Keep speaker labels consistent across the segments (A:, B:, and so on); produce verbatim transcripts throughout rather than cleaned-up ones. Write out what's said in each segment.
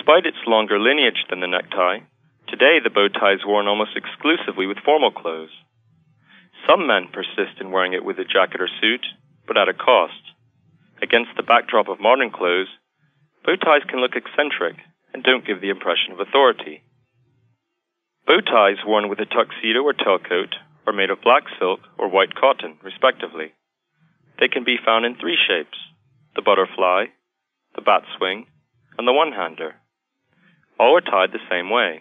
A: Despite its longer lineage than the necktie, today the bow tie is worn almost exclusively with formal clothes. Some men persist in wearing it with a jacket or suit, but at a cost. Against the backdrop of modern clothes, bow ties can look eccentric and don't give the impression of authority. Bow ties worn with a tuxedo or tailcoat are made of black silk or white cotton, respectively. They can be found in three shapes: the butterfly, the bat swing, and the one-hander. All are tied the same way.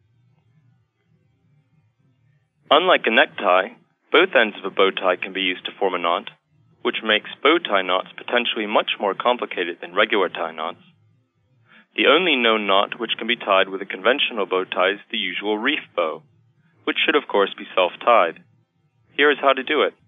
A: Unlike a necktie, both ends of a bow tie can be used to form a knot, which makes bow tie knots potentially much more complicated than regular tie knots. The only known knot which can be tied with a conventional bow tie is the usual reef bow, which should of course be self-tied. Here is how to do it.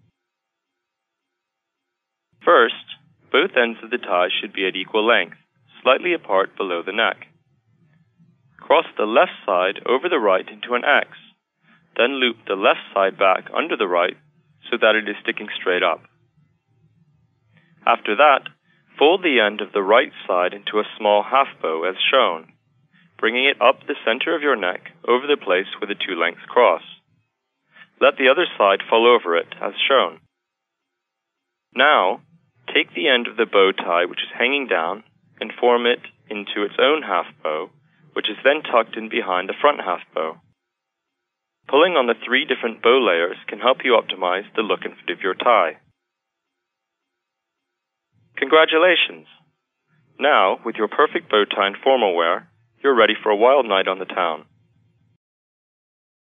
A: First, both ends of the tie should be at equal length, slightly apart below the neck. Cross the left side over the right into an X, then loop the left side back under the right so that it is sticking straight up. After that, fold the end of the right side into a small half bow as shown, bringing it up the center of your neck over the place where the two lengths cross. Let the other side fall over it as shown. Now, take the end of the bow tie which is hanging down and form it into its own half bow, which is then tucked in behind the front half bow. Pulling on the three different bow layers can help you optimize the look and fit of your tie. Congratulations! Now, with your perfect bow tie and formal wear, you're ready for a wild night on the town.